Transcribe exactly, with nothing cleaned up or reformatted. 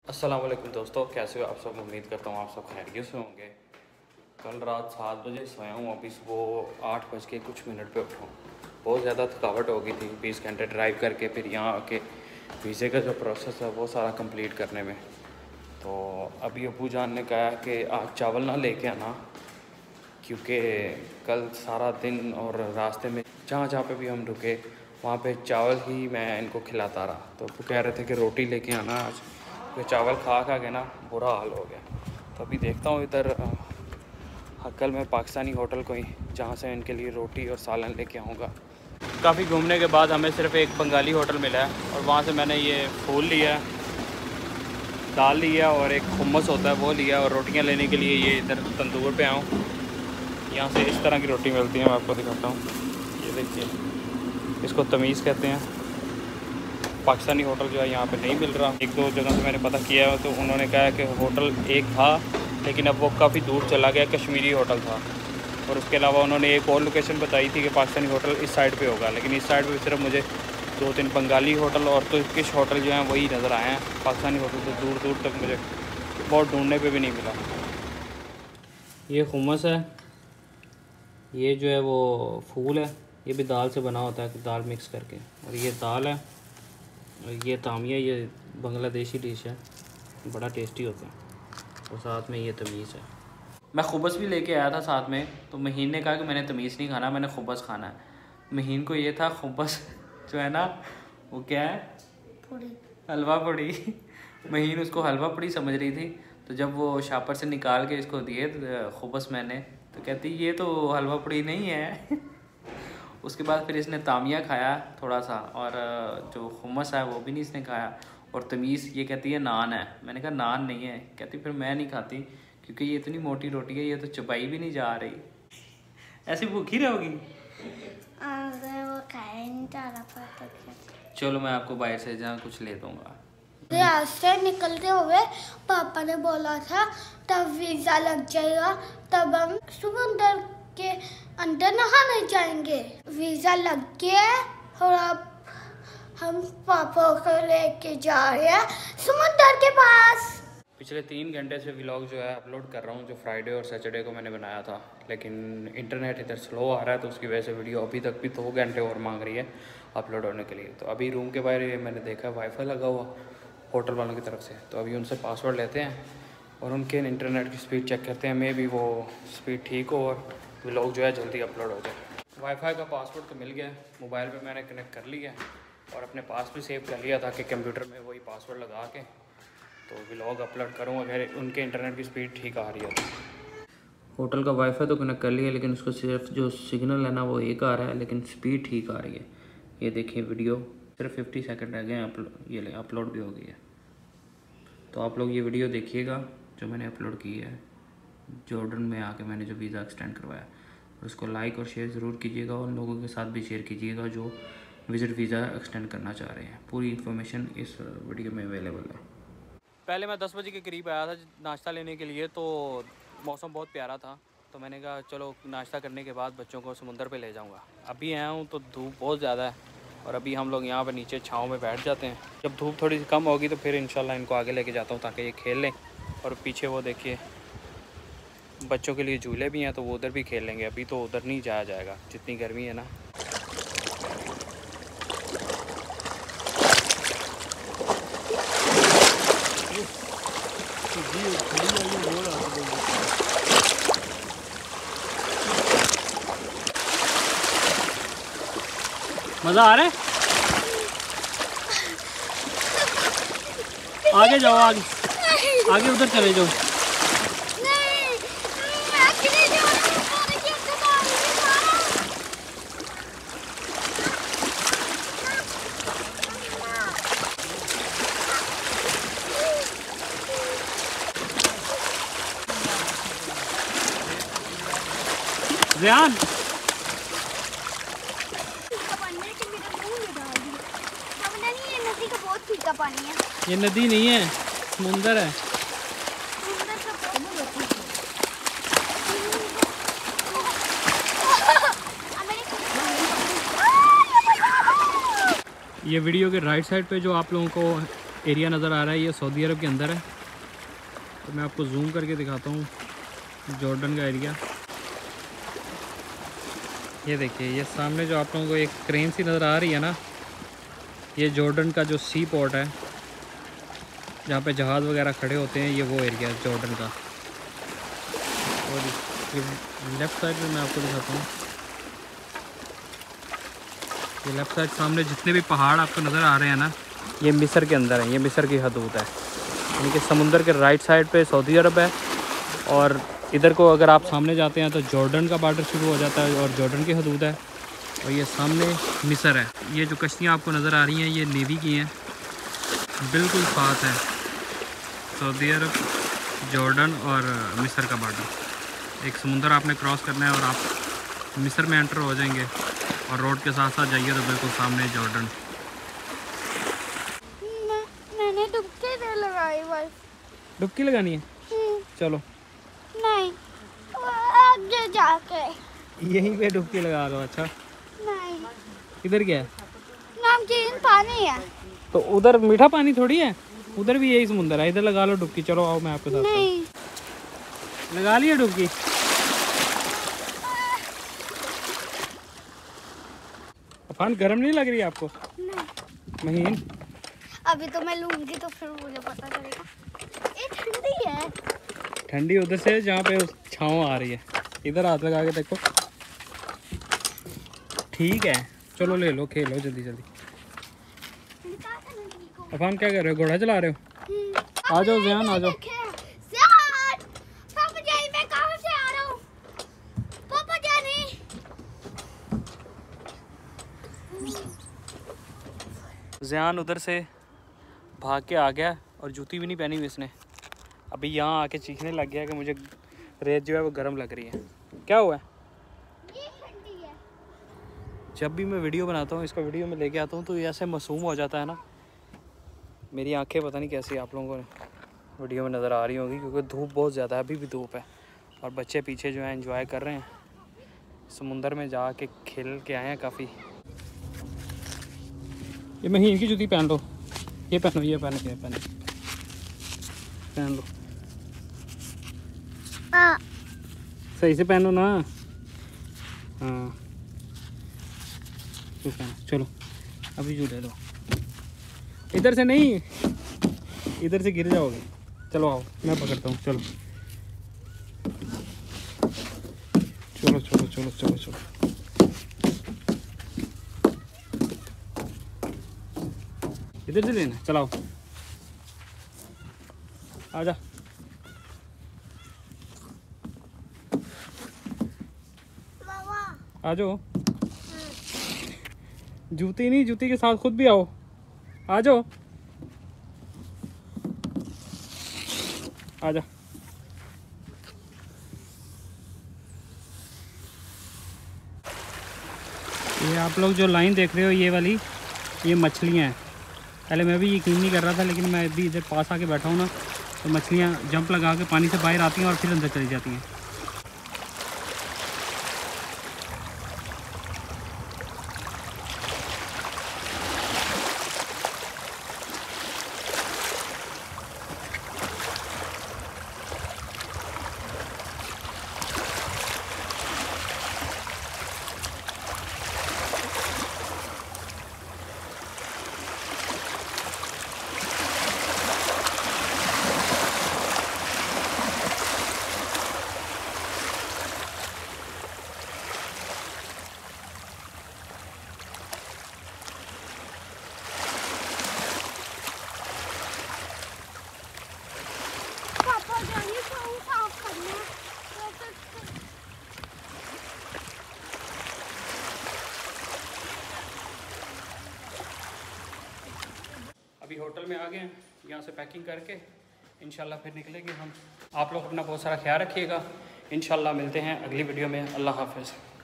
अस्सलाम वालेकुम दोस्तों, कैसे हो आप सब। उम्मीद करता हूँ आप सब खैरियत से होंगे। कल रात सात बजे सोया हूँ, अभी सुबह आठ बज के कुछ मिनट पे उठा हूँ। बहुत ज़्यादा थकावट हो गई थी बीस घंटे ड्राइव करके, फिर यहाँ आके वीज़े का जो प्रोसेस है वो सारा कंप्लीट करने में। तो अभी अबू जान ने कहा कि आज चावल ना लेके आना, क्योंकि कल सारा दिन और रास्ते में जहाँ जहाँ पे भी हम रुके वहाँ पे चावल ही मैं इनको खिलाता रहा। तो वो कह रहे थे कि रोटी लेके आना आज, तो चावल खा खा के ना बुरा हाल हो गया। तो अभी देखता हूँ इधर कल मैं पाकिस्तानी होटल को ही, जहाँ से इनके लिए रोटी और सालन लेके आऊँगा। काफ़ी घूमने के बाद हमें सिर्फ एक बंगाली होटल मिला है और वहाँ से मैंने ये फूल लिया, दाल लिया और एक हुम्मस होता है वो लिया, और रोटियाँ लेने के लिए ये इधर तंदूर पे आऊँ। यहाँ से इस तरह की रोटी मिलती है, मैं आपको दिखाता हूँ। ये देखिए, इसको तमीज़ कहते हैं। पाकिस्तानी होटल जो है यहाँ पे नहीं मिल रहा। एक दो जगह से मैंने पता किया है तो उन्होंने कहा कि होटल एक था, लेकिन अब वो काफ़ी दूर चला गया, कश्मीरी होटल था। और उसके अलावा उन्होंने एक और लोकेशन बताई थी कि पाकिस्तानी होटल इस साइड पे होगा, लेकिन इस साइड पे सिर्फ मुझे दो तीन बंगाली होटल और तुर्किश होटल जो हैं वही नज़र आए हैं। पाकिस्तानी होटल तो दूर दूर तक मुझे बहुत ढूंढने पे भी नहीं मिला। ये हुम्मस है, ये जो है वो फूल है, ये भी दाल से बना होता है, दाल मिक्स करके। और ये दाल है, और ये तामिया, ये बांग्लादेशी डिश है, बड़ा टेस्टी होता है। और साथ में ये तमीज़ है। मैं खुबस भी लेके आया था साथ में, तो महीन ने कहा कि मैंने तमीज़ नहीं खाना, मैंने खुबस खाना है। महीन को ये था खुबस जो है ना वो क्या है, पूड़ी, हलवा पूड़ी। महीन उसको हलवा पूड़ी समझ रही थी। तो जब वो शापर से निकाल के इसको दिए खुबस मैंने, तो कहती ये तो हलवा पूड़ी नहीं है। उसके बाद फिर इसने तामिया खाया थोड़ा सा, और जो हुम्मस है वो भी नहीं इसने खाया। और तमीज़ ये कहती है नान है। मैंने कहा नान नहीं है। कहती फिर मैं नहीं खाती, क्योंकि ये इतनी मोटी रोटी है, ये तो चबाई भी नहीं जा रही। ऐसी भूखी रहोगी। वो खाया नहीं जा रहा। चलो मैं आपको बाहर से जहाँ कुछ ले दूँगा। आज से निकलते हुए पापा ने बोला था तब वीज़ा लग जाएगा, तब हम समुंदर के अंदर नहाने जाएंगे। वीज़ा लग गया और अब हम पापा को लेके जा रहे हैं समुंदर के पास। पिछले तीन घंटे से व्लॉग जो है अपलोड कर रहा हूँ, जो फ्राइडे और सैटरडे को मैंने बनाया था, लेकिन इंटरनेट इधर स्लो आ रहा है, तो उसकी वजह से वीडियो अभी तक भी दो घंटे और मांग रही है अपलोड होने के लिए। तो अभी रूम के बाहर मैंने देखा वाईफाई लगा हुआ होटल वालों की तरफ से, तो अभी उनसे पासवर्ड लेते हैं और उनके इंटरनेट की स्पीड चेक करते हैं। मे भी वो स्पीड ठीक हो और व्लॉग जो है जल्दी अपलोड हो जाए। वाईफाई का पासवर्ड तो मिल गया, मोबाइल पे मैंने कनेक्ट कर लिया और अपने पास भी सेव कर लिया था कि कंप्यूटर में वही पासवर्ड लगा के तो व्लॉग अपलोड करूँ अगर उनके इंटरनेट की स्पीड ठीक आ रही है। होटल का वाईफाई तो कनेक्ट कर लिया, लेकिन उसको सिर्फ जो सिग्नल है ना वो एक आ रहा है, लेकिन स्पीड ठीक आ रही है। ये देखिए वीडियो सिर्फ फिफ्टी सेकंड रह गए, अपलोड ये ले अपलोड भी हो गई है। तो आप लोग ये वीडियो देखिएगा जो मैंने अपलोड की है, जॉर्डन में आके मैंने जो वीज़ा एक्सटेंड करवाया। और उसको लाइक और शेयर ज़रूर कीजिएगा, और उन लोगों के साथ भी शेयर कीजिएगा जो विज़िट वीज़ा एक्सटेंड करना चाह रहे हैं। पूरी इन्फॉर्मेशन इस वीडियो में अवेलेबल है। पहले मैं दस बजे के करीब आया था नाश्ता लेने के लिए, तो मौसम बहुत प्यारा था, तो मैंने कहा चलो नाश्ता करने के बाद बच्चों को समुंदर पे ले जाऊंगा। अभी आया हूँ तो धूप बहुत ज़्यादा है, और अभी हम लोग यहाँ पे नीचे छाँव में बैठ जाते हैं। जब धूप थोड़ी सी कम होगी तो फिर इंशाल्लाह इनको आगे लेके जाता हूँ ताकि ये खेल लें। और पीछे वो देखिए बच्चों के लिए झूले भी हैं, तो वो उधर भी खेल लेंगे। अभी तो उधर नहीं जाया जाएगा, जितनी गर्मी है ना। मज़ा आ रहा है? आगे जाओ, आगे आगे उधर चले जाओ। ज़ियान पानी है, ये नदी नहीं है, समुंदर है। ये वीडियो के राइट साइड पे जो आप लोगों को एरिया नज़र आ रहा है ये सऊदी अरब के अंदर है। तो मैं आपको जूम करके दिखाता हूँ जॉर्डन का एरिया। ये देखिए, ये सामने जो आप लोगों को एक क्रेन सी नज़र आ रही है ना, ये जॉर्डन का जो सी पोर्ट है जहाँ पे जहाज़ वगैरह खड़े होते हैं, ये वो एरिया है जॉर्डन का। और ये लेफ़्ट साइड में मैं आपको दिखाता हूँ, ये लेफ़्ट साइड सामने जितने भी पहाड़ आपको नज़र आ रहे हैं ना, ये मिस्र के अंदर है, ये मिस्र की हदूद है। यानी कि समुंदर के राइट साइड पे सऊदी अरब है और इधर को अगर आप सामने जाते हैं तो जॉर्डन का बॉर्डर शुरू हो जाता है और जॉर्डन की हदूद है। और ये सामने मिस्र है। ये जो कश्तियाँ आपको नज़र आ रही हैं ये नेवी की हैं, बिल्कुल साथ है सऊदी अरब, जॉर्डन और मिस्र का बॉर्डर। एक समुंदर आपने क्रॉस करना है और आप मिस्र में एंटर हो जाएंगे और रोड के साथ साथ जाइए तो बिल्कुल सामने जॉर्डन। मैं, मैंने डुबकी नहीं लगाई बस। डुबकी लगानी है? चलो। नहीं, आगे जाके यहीं पे डुबकी लगा लो। अच्छा, नहीं, इधर क्या है? नमकीन पानी है। तो उधर मीठा पानी थोड़ी है, उधर भी यही समुंदर है। इधर लगा लो डुबकी। चलो आओ, मैं आपके साथ। नहीं, लगा लिया डुबकी? अफान गर्म नहीं लग रही है आपको? नहीं। महीन, अभी तो मैं लूंगी तो फिर मुझे पता चलेगा। ये ठंडी है। ठंडी उधर से जहाँ पे छाँव आ रही है, इधर हाथ लगा के देखो। ठीक है, चलो ले लो, खेलो जल्दी जल्दी। अफान क्या कर रहे हो, घोड़ा चला रहे हो? आ जाओ ज़ियान, आ जाओ। पापा जान, मैं कहाँ से आ रहा हूँ? पापा जान, ज़ियान उधर से भाग के आ गया और जूती भी नहीं पहनी हुई इसने। अभी यहाँ आके चीखने लग गया कि मुझे रेत जो है वो गर्म लग रही है। क्या हुआ है? ये ठंडी है। जब भी मैं वीडियो बनाता हूँ, इसको वीडियो में लेके आता हूँ तो ये ऐसे मासूम हो जाता है ना। मेरी आंखें पता नहीं कैसी आप लोगों को वीडियो में नज़र आ रही होंगी क्योंकि धूप बहुत ज़्यादा है, अभी भी धूप है और बच्चे पीछे जो है एंजॉय कर रहे हैं। समुंदर में जा के खेल के आए हैं काफ़ी। ये महीन की जूती पहन लो, ये पहनो, ये पहनो, ये पहनो, पहन लो। हाँ, सही से पहनो ना। हाँ, तो पहनो। चलो अभी जू ले लो। इधर से नहीं, इधर से गिर जाओगे। चलो आओ, मैं पकड़ता हूँ। चलो चलो चलो चलो चलो चलो। इधर से लेना, चलाओ, आजा। आ जाओ। जूती नहीं, जूती के साथ खुद भी आओ। आ जाओ, आजा। ये आप लोग जो लाइन देख रहे हो ये वाली, ये मछलियाँ हैं। पहले मैं भी यकीन नहीं कर रहा था, लेकिन मैं अभी इधर पास आके बैठा हूँ ना, तो मछलियाँ जंप लगा के पानी से बाहर आती हैं और फिर अंदर चली जाती हैं। पापा जान, ये कौन साफ करना है? अभी होटल में आ गए हैं, यहाँ से पैकिंग करके इंशाल्लाह फिर निकलेंगे हम। आप लोग अपना बहुत सारा ख्याल रखिएगा। इंशाल्लाह मिलते हैं अगली वीडियो में। अल्लाह हाफ़िज़।